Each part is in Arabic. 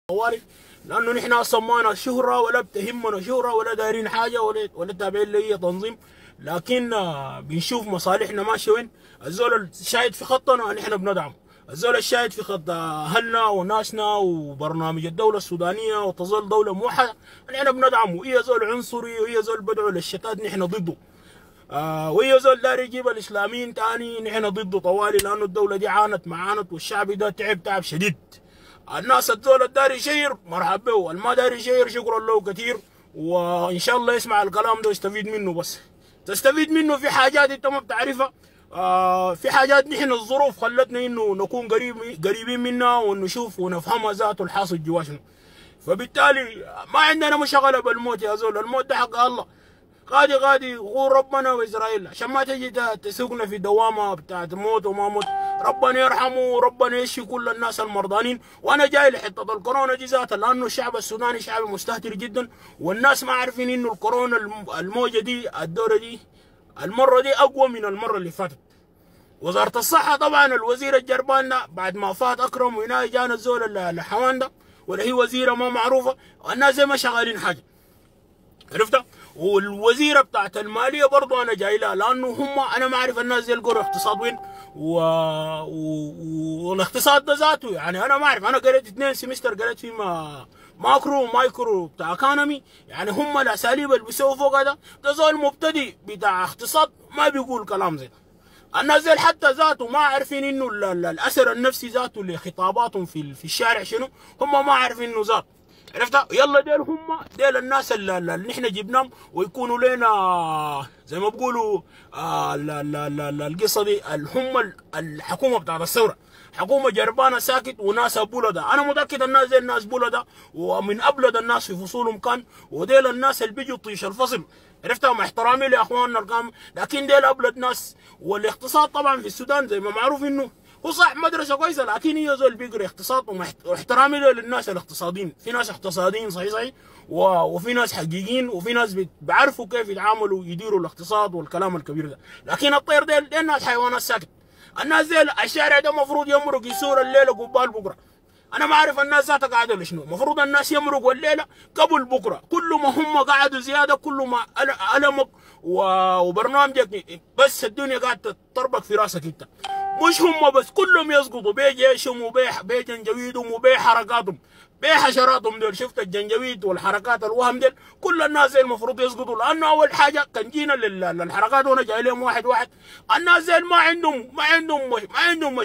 طوالي، لانه نحن اصلا ما شهره ولا بتهمنا شهره ولا دايرين حاجه ولا تابعين لاي تنظيم، لكن بنشوف مصالحنا ماشيه وين. الزول الشاهد في خطنا نحن بندعم، الزول الشاهد في خط اهلنا وناسنا وبرنامج الدوله السودانيه وتظل دوله موحده نحن بندعمه. وهي زول عنصري وهي زول بدعو للشتات نحن ضده. وهي زول داري يجيب الاسلاميين تاني نحن ضده طوالي، لانه الدوله دي عانت والشعب ده تعب شديد. الناس الزول الداري يشير مرحب به، الما داري يشير شكرا له كثير، وان شاء الله يسمع الكلام ده ويستفيد منه. بس تستفيد منه في حاجات انت ما بتعرفها. في حاجات نحن الظروف خلتنا انه نكون قريبين منها ونشوف ونفهمها ذاته الحاصل جوا شنو. فبالتالي ما عندنا مشغله بالموت يا زول، الموت ده حق الله. غادي غور ربنا واسرائيل عشان ما تجي تسوقنا في دوامه بتاعت موت وما موت. ربنا يرحمه وربنا يشفي كل الناس المرضانين. وانا جاي لحته الكورونا دي ذاتها، لانه الشعب السوداني شعب مستهتر جدا، والناس ما عارفين انه الكورونا الموجه دي الدوره دي المره دي اقوى من المره اللي فاتت. وزاره الصحه طبعا الوزير الجربان ده بعد ما فات اكرم وهنا جانا الزول الحوان ده ولا هي وزيره ما معروفه، والناس زي ما شغالين حاجه عرفتها. والوزيره بتاعت الماليه برضه انا جاي لها، لانه هم انا ما اعرف الناس دي القرى اقتصاد وين والاقتصاد ده ذاته يعني انا ما اعرف. انا قريت 2 سمستر قريت فيه ماكرو ومايكرو بتاع ايكونومي، يعني هم الاساليب اللي بيسووا فوق ده زول مبتدئ بتاع اقتصاد ما بيقول كلام زي ده. الناس دي حتى ذاته ما عارفين انه الاثر النفسي ذاته لخطاباتهم في الشارع شنو، هم ما عارفين انه ذات عرفت. يلا ديل الناس اللي نحن جبناهم ويكونوا لنا زي ما بقولوا القصه دي هم الحكومه بتاعت الثوره، حكومه جربانه ساكت وناس بولده. انا متاكد الناس دي الناس بولده ومن ابلد الناس في فصولهم كان، وديل الناس اللي بيجوا طيش الفصل عرفتها. مع احترامي لاخواننا الكام، لكن ديل ابلد ناس. والاقتصاد طبعا في السودان زي ما معروف انه هو صح مدرسه كويسه، لكن هي زول بيقرا اقتصاد. واحترامي للناس الاقتصاديين، في ناس اقتصاديين صحيح وفي ناس حقيقيين وفي ناس بيعرفوا كيف يتعاملوا يديروا الاقتصاد والكلام الكبير ده. لكن الطير دي الناس حيوانات ساكت. الناس دي الشارع ده المفروض يمرق يسور الليله قبال بكره. انا ما اعرف الناس ذاتها قاعده لشنو. المفروض الناس يمرقوا الليله قبل بكره. كل ما هم قعدوا زياده كل ما المك وبرنامجك بس الدنيا قاعده تطربق في راسك انت. مش هم بس، كلهم يسقطوا بجيشهم وبجنجويدهم وبحركاتهم بحشراتهم دول. شفت الجنجويد والحركات الوهم دول كل الناس زي المفروض يسقطوا، لانه اول حاجه كان جينا للحركات وانا جاي لهم واحد الناس زي ما عندهم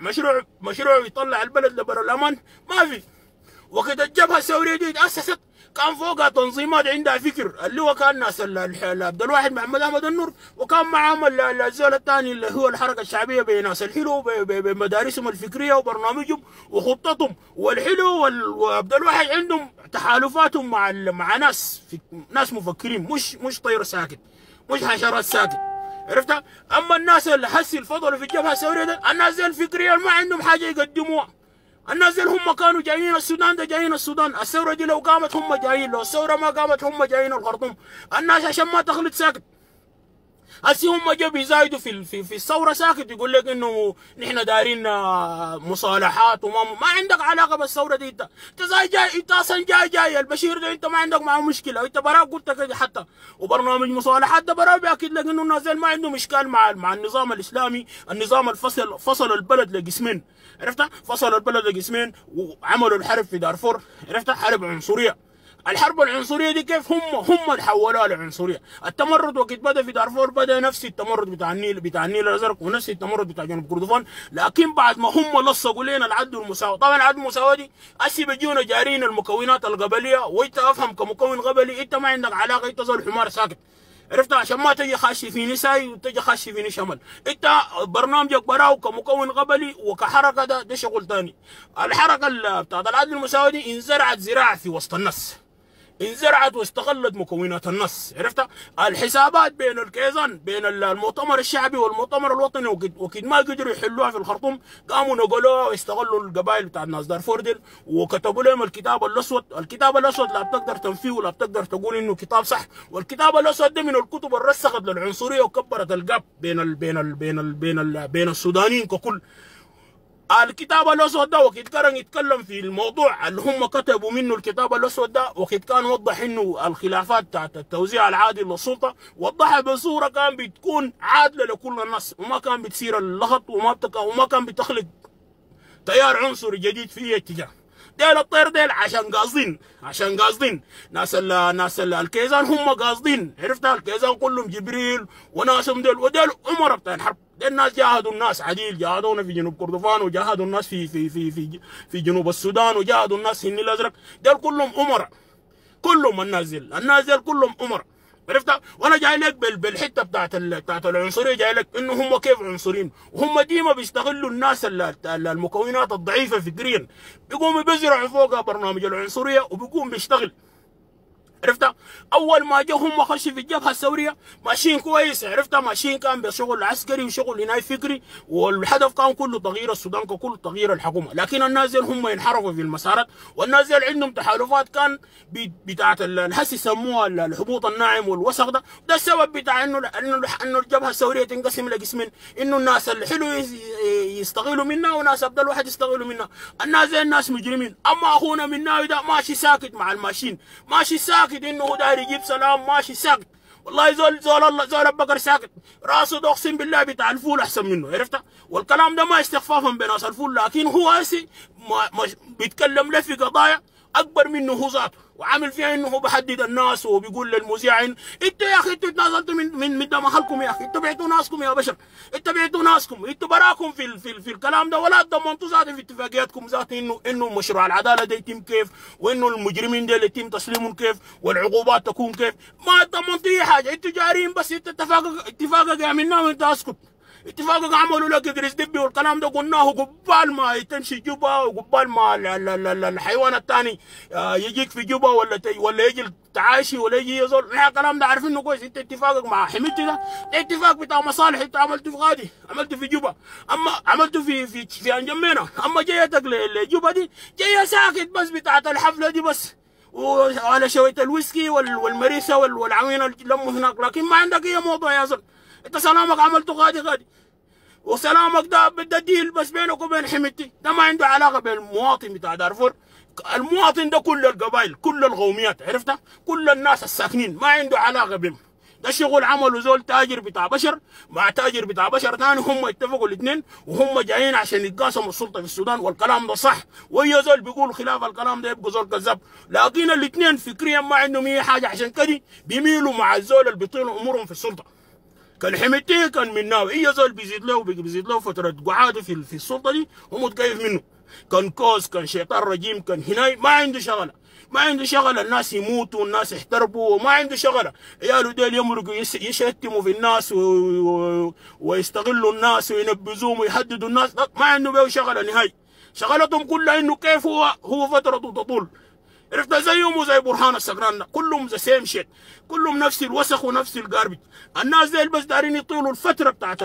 مشروع يطلع البلد لبر الامان ما في. وقت الجبهه الثوريه دي تاسست كان فوقها تنظيمات عندها فكر، اللي هو كان ناس عبد الواحد محمد احمد النور، وكان معاهم الزول الثاني اللي هو الحركه الشعبيه بناس الحلو بمدارسهم الفكريه وبرنامجهم وخطتهم. والحلو وعبد الواحد عندهم تحالفاتهم مع ناس مفكرين، مش طير ساكت، مش حشرات ساكت عرفتها. اما الناس اللي حسي الفضل في الجبهه الثوريه ده الناس دي الفكريه ما عندهم حاجه يقدموها. الناس دي هم كانوا جايين السودان ده جايين السودان. الثوره دي لو قامت هم جايين، لو الثوره ما قامت هم جايين الخرطوم. الناس عشان ما تخلط ساكت. هسي هم جو بيزايدوا في الثوره ساكت، يقول لك انه نحن دايرين مصالحات ما عندك علاقه بالثوره دي. انت جاي انت اصلا جاي البشير ده انت ما عندك معه مشكله، انت براك قلت كده حتى. وبرنامج مصالحات ده براك بياكد لك انه الناس ما عندهم اشكال مع النظام الاسلامي. النظام فصل البلد لقسمين عرفت، فصل البلد لقسمين وعملوا الحرب في دارفور عرفت، حرب عنصريه. الحرب العنصريه دي كيف هم اللي حولوها لعنصريه. التمرد وقت بدا في دارفور بدا نفس التمرد بتاع النيل الازرق ونفس التمرد بتاع جنوب كردفان، لكن بعد ما هم لصقوا لنا العدل والمساواه. طبعا العدل والمساواه دي هسي بيجونا جارين المكونات القبليه، وانت افهم كمكون قبلي انت ما عندك علاقه، انت زول حمار ساكت عرفت، عشان ما تجي خاشي فيني ساي وتجي خاشي فيني شمل. انت برنامجك براو كمكون قبلي وكحركه ده شغل ثاني. الحركه بتاعت العدل والمساواه دي انزرعت زراعه في وسط الناس، انزرعت واستغلت مكونات النص عرفت. الحسابات بين الكيزان بين المؤتمر الشعبي والمؤتمر الوطني وكد ما قدروا يحلوها في الخرطوم، قاموا نقلوها واستغلوا القبائل بتاع الناس دارفور ديل وكتبوا لهم الكتاب الاسود. الكتاب الاسود لا بتقدر تنفيه ولا بتقدر تقول انه كتاب صح. والكتاب الاسود ده من الكتب اللي رسخت للعنصريه وكبرت الجاب بين السودانيين ككل. الكتاب الاسود ده وقت كان يتكلم في الموضوع اللي هم كتبوا منه الكتاب الاسود ده، وقت كان وضح انه الخلافات بتاعت التوزيع العادل للسلطه وضحها بصوره كان بتكون عادله لكل الناس، وما كان بتصير اللغط وما كان بتخلق تيار عنصري جديد في اي اتجاه. ديل الطير ديل عشان قاصدين ناس الكيزان هم قاصدين، عرفت؟ الكيزان كلهم جبريل وناسهم ديل وديل امراء بتاع الحرب. ديل الناس جاهدوا الناس عديل، جاهدونا في جنوب كردفان وجاهدوا الناس في جنوب السودان وجاهدوا الناس في النيل الازرق. ديل كلهم امراء، كلهم الناس ديل كلهم امراء، عرفت؟ وانا جاي لك بالحته بتاعت العنصريه، جاي لك انه هم كيف عنصريين، وهم ديما بيستغلوا الناس المكونات الضعيفه فكريا، بيقوموا بيزرعوا فوقها برنامج العنصريه وبيقوم بيشتغل، عرفت؟ اول ما جو هم خشوا في الجبهه الثوريه ماشيين كويس، عرفت؟ ماشيين كان بشغل عسكري وشغل هناي فكري، والهدف كان كله تغيير السودان ككل، تغيير الحكومه. لكن الناس هم ينحرفوا في المسارات، والناس عندهم تحالفات كان بتاعت الهسي يسموها الهبوط الناعم والوسخ ده السبب بتاع انه الجبهه الثوريه تنقسم لقسمين، انه الناس الحلو يستغلوا منها وناس ابدا الواحد يستغلوا منها. الناس مجرمين. اما اخونا مناوي ده ماشي ساكت مع الماشين، ماشي ساكت انه داير يجيب سلام، ماشي ساكت. والله زول البقر ساكت، راسه ده اقسم بالله بتاع الفول احسن منه، عرفت؟ والكلام ده ما استخفافا بناس الفول، لكن هو هسي بيتكلم له في قضايا اكبر منه هو ذاته، وعامل فيها انه هو بحدد الناس وبيقول للمذيع انتوا يا اخي انتوا اتنازلتوا من دم اهلكم يا اخي، انتوا بعتوا ناسكم يا بشر، انتوا بعتوا ناسكم، انتوا براكم في الكلام ده، ولا ضمنتوا ذاته في اتفاقياتكم ذاته انه مشروع العداله ده يتم كيف، وانه المجرمين ده يتم تسليمهم كيف، والعقوبات تكون كيف. ما ضمنتوا اي حاجه، انتوا جارين بس انت اتفاقك عملناه وانت اسكت. اتفاقك عملوا لك ادريس دبي والكلام ده قلناه قبال ما تمشي جوبا، وقبال ما الحيوان الثاني يجيك في جوبا ولا يجي التعايشي ولا يجي يزول. نحن الكلام ده عارفينه كويس. انت اتفاقك مع حميدتي ده اتفاق بتاع مصالح، انت عملته في غادي، عملته في جوبا، اما عملته في انجمينا. اما جيتك لجوبا دي جايه ساكت بس بتاعت الحفله دي بس، وعلى شويه الويسكي والمريسه والعوينه اللي لموا هناك، لكن ما عندك اي موضوع يا زول. انت سلامك عملته غادي، وسلامك ده ديل بس بينك وبين حميدتي، ده ما عنده علاقه بالمواطن بتاع دارفور. المواطن ده كل القبائل، كل القوميات، عرفتها؟ كل الناس الساكنين ما عنده علاقه بهم. ده شغل عملوا زول تاجر بتاع بشر مع تاجر بتاع بشر ثاني، هم اتفقوا الاثنين وهم جايين عشان يتقاسموا السلطه في السودان، والكلام ده صح. واي زول بيقول خلاف الكلام ده يبقى زول كذاب، لكن الاثنين فكريا ما عندهم اي حاجه، عشان كده بيميلوا مع الزول اللي بيطيلوا امورهم في السلطه. كان حميدتي كان مناوي، اي زول بيزيد له فتره قعاده في السلطه دي هو متكيف منه. كان كوز، كان شيطان رجيم، كان هناي ما عنده شغله، الناس يموتوا والناس يحتربوا وما عنده شغله. عياله ديل يمرقوا يشتموا في الناس ويستغلوا الناس وينبذوهم ويهددوا الناس، ما عنده بيه شغله نهائي. شغلتهم كلها انه كيف هو فترته تطول، عرفت؟ زيهم وزي برهان السكران، كلهم ذا سيم شيت، كلهم نفس الوسخ ونفس الجاربج. الناس ديل بس دارين يطيلوا الفتره بتاعت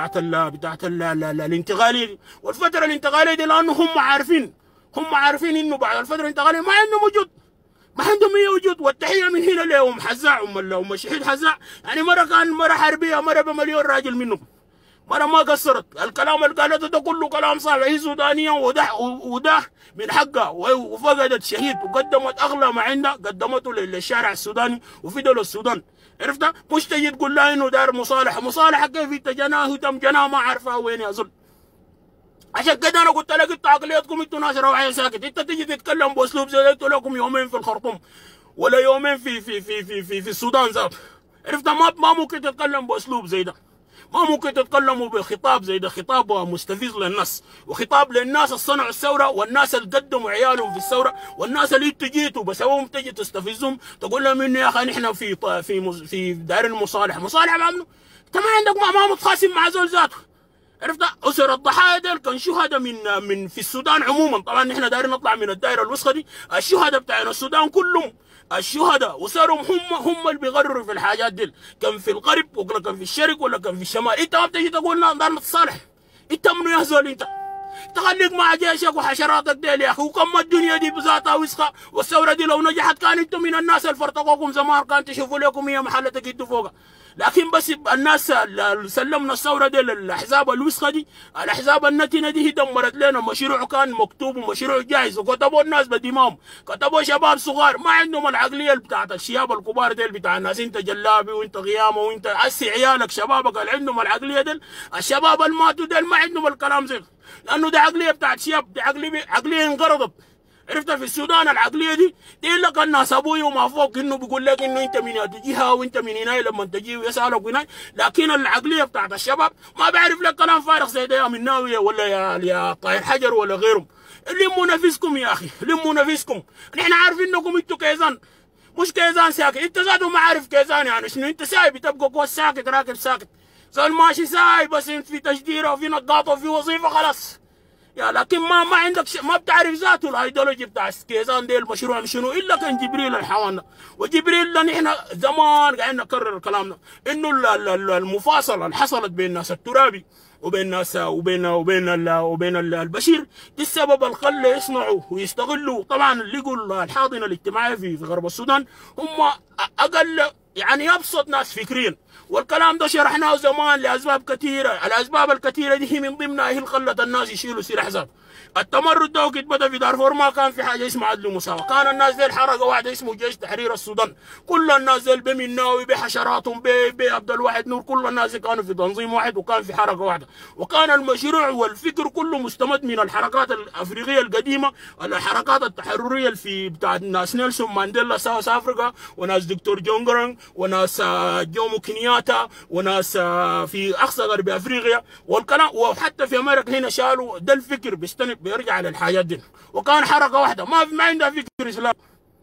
الانتقاليه دي، والفتره الانتقاليه دي لانه هم عارفين انه بعد الفتره الانتقاليه ما عندهم وجود، ما عندهم اي وجود. والتحيه من هنا لهم حزاع، ام شهيد حزاع، يعني مره حربيه، مره بمليون راجل منهم، مرة ما قصرت. الكلام اللي قالته ده كله كلام صعب. هي سودانية وده من حقها، وفقدت شهيد وقدمت اغلى ما عندها، قدمته للشارع السوداني وفدى السودان، عرفتها؟ مش تجي تقول لها انه دار مصالحة كيف انت جناه تم جناه ما عارفها وين يا زول. عشان كده انا قلت لك انتوا عقليتكم انتوا ناس روعيه ساكت. انت تيجي تتكلم باسلوب زي ده لكم يومين في الخرطوم ولا يومين في السودان ذات، عرفتها؟ ما ممكن تتكلم باسلوب زي ده، ما ممكن تتكلموا بخطاب زي ده، خطاب مستفز للناس، وخطاب للناس اللي صنعوا الثوره، والناس اللي قدموا عيالهم في الثوره، والناس اللي انتوا جيتوا بسوهم تجي تستفزهم تقول لهم انه يا اخي نحن في دايرين مصالحه مع منه؟ انت ما عندك ما متخاصم مع زول ذاته، عرفت؟ اسر الضحايا ديل كان شهداء من في السودان عموما. طبعا نحن دايرين نطلع من الدائره الوسخه دي. الشهداء بتاعنا السودان كلهم الشهداء وصاروا هم اللي بيقرروا في الحاجات دي، كان في الغرب ولا كان في الشرق ولا كان في الشمال. انت ما بتجي تقول لنا نتصالح، انت منو يا زول؟ انت تخليك مع جيشك وحشراتك ديل يا اخي. وكم الدنيا دي بذاتها وسخه، والثوره دي لو نجحت كان انتم من الناس اللي فرتقوكم زمان كان تشوفوا لكم هي محله تجدوا فوقها. لكن بس الناس اللي سلمنا الثوره دي للاحزاب الوسخه دي، الاحزاب النتنه دي هي دمرت لنا مشروع كان مكتوب ومشروع جاهز، وكتبوا الناس بدماهم، كتبوا شباب صغار ما عندهم العقليه بتاعت الشياب الكبار ديل بتاع الناس، انت جلابي وانت غيامه وانت اسي عيالك شبابك اللي عندهم العقليه ديل، الشباب اللي ماتوا ديل ما عندهم الكلام زي، لانه ده عقليه بتاعت شياب، دي عقليه انقرضت. عرفت في السودان العقليه دي لك الناس ابوي وما فوق، انه بيقول لك انه انت من جهه وانت من هنا لما تجي ويسالك هنا، لكن العقليه بتاعت الشباب ما بعرف لك كلام فارغ زي ده يا مناويه ولا يا طاهر حجر ولا غيرهم. لموا نفسكم يا اخي، لموا نفسكم، نحن عارفين انكم انتوا كيزان، مش كيزان ساكت، انت ذاته ما عارف كيزان يعني شنو، انت سايب تبقى كويس ساكت راكب ساكت، زول ماشي سايب بس في تجديره وفي نقاطه وفي وظيفه خلاص يا، لكن ما عندك ما بتعرف ذاته الايديولوجي بتاع كيزان دي المشروع شنو، الا كان جبريل الحوانا، وجبريل ده نحن زمان قاعدين نكرر كلامنا انه المفاصله اللي حصلت بين الناس الترابي وبين الناس وبين البشير دي السبب اللي خلى يصنعوا ويستغلوا. طبعا لقوا الحاضنه الاجتماعيه في غرب السودان هم اقل يعني ابسط ناس فكريا، والكلام ده شرحناه زمان لاسباب كثيره، الاسباب الكثيره دي هي من ضمنها هي اللي خلت الناس يشيلوا سلاح ذات. التمرد ده وقت بدا في دارفور ما كان في حاجه اسمها عدل ومساواه، كان الناس دي حركه واحده اسمه جيش تحرير السودان، كل الناس دي بمناوي بحشراتهم بعبد الواحد نور، كل الناس دي كانوا في تنظيم واحد وكان في حركه واحده، وكان المشروع والفكر كله مستمد من الحركات الافريقيه القديمه، الحركات التحرريه في بتاع ناس نيلسون مانديلا ساوث افريقيا، وناس دكتور جونغرانغ، وناس جومو كينياتا، وناس في اقصى غرب افريقيا والكلام، وحتى في امريكا هنا شالوا ده الفكر بيرجع للحاجات دي، وكان حركه واحده ما عندها فكر اسلامي.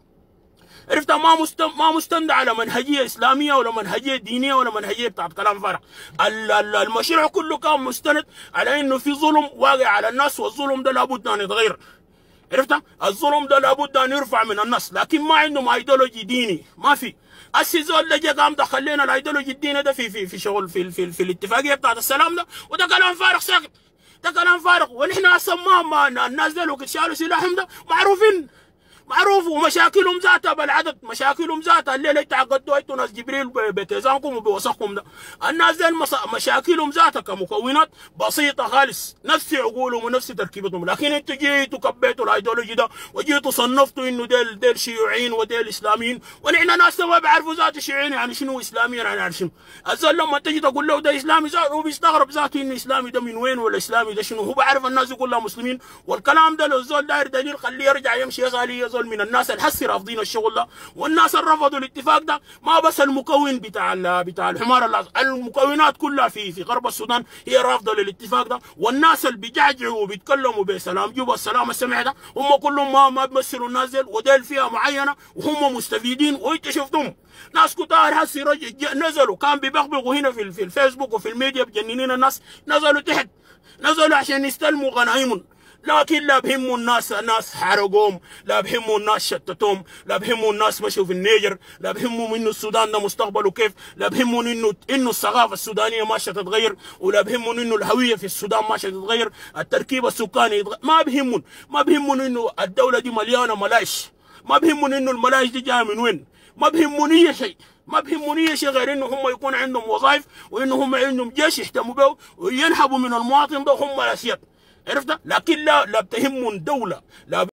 عرفت ما مستند على منهجيه اسلاميه ولا منهجيه دينيه ولا منهجيه بتاعت كلام فارغ. المشروع كله كان مستند على انه في ظلم واقع على الناس، والظلم ده لابد ان يتغير. عرفت؟ الظلم ده لابد ان يرفع من الناس، لكن ما عندهم ايديولوجي ديني، ما في. السيزول ده جا قام دخل لنا الايديولوجي الديني ده في شغل في الاتفاقيه بتاعت السلام ده، وده كلام فارغ ساكت، ده كلام فارغ. ونحن اصلا ما الناس دول وقت شالوا سلاحهم ده معروف، ومشاكلهم ذاتها بالعدد، مشاكلهم ذاتها الليله تعقدوا انتوا ناس جبريل بكيزانكم وبوسخكم ده، الناس دي مشاكلهم ذاتها كمكونات بسيطه خالص، نفس عقولهم ونفس تركيبتهم، لكن انتوا جيتوا كبيتوا الايديولوجي ده وجيتوا صنفتوا انه ديل شيوعيين وديل اسلاميين، ونحن ناس ما بيعرفوا ذات الشيوعيين يعني شنو، اسلاميين يعني شنو. الزول لما تجي تقول له ده اسلامي ذاته هو بيستغرب ذاته انه اسلامي ده من وين ولا اسلامي ده شنو، هو بعرف الناس كلها مسلمين، والكلام ده لو الزول داير دليل خليه يرجع يمشي يسالي من الناس اللي حسي رافضين الشغل ده، والناس اللي رفضوا الاتفاق ده ما بس المكون بتاع الحمار الازرق، المكونات كلها في غرب السودان هي رافضه للاتفاق ده، والناس اللي بيجعجعوا وبيتكلموا بسلام جوبا السلام السمع ده هم كلهم ما بيمثلوا الناس ديل، وديل فئه معينه وهم مستفيدين، وانت شفتهم ناس كتار هسي نزلوا كان بيبغبغوا هنا في الفيسبوك وفي الميديا بجننين الناس، نزلوا تحت، نزلوا عشان يستلموا غنايمهم، لكن لا بهموا الناس حرقوهم، لا بهموا الناس شتتهم، لا بهموا الناس مشوا في النيجر، لا بهموا انه السودان ده مستقبله كيف، لا بهموا انه الثقافه السودانيه ماشيه تتغير، ولا بهموا انه الهويه في السودان ماشيه تتغير، التركيب السكاني ما بهموا انه الدوله دي مليانه ملايش، ما بهموا انه الملايش دي جايه من وين، ما بهموني شيء، ما بهموني شيء غير انه هم يكون عندهم وظائف، وانه هم عندهم جيش يهتموا به وينحبوا من المواطن ده هم الاسياد. عرفت؟ لكن لا بتهمهم دوله، لا